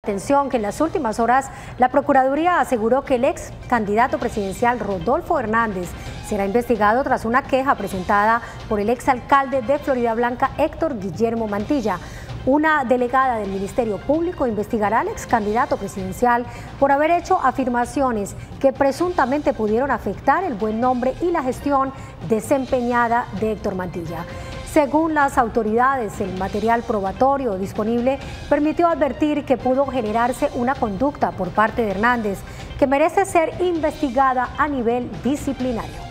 atención que en las últimas horas la Procuraduría aseguró que el ex candidato presidencial Rodolfo Hernández será investigado tras una queja presentada por el exalcalde de Floridablanca, Héctor Guillermo Mantilla. Una delegada del Ministerio Público investigará al ex candidato presidencial por haber hecho afirmaciones que presuntamente pudieron afectar el buen nombre y la gestión desempeñada de Héctor Mantilla. Según las autoridades, el material probatorio disponible permitió advertir que pudo generarse una conducta por parte de Hernández que merece ser investigada a nivel disciplinario.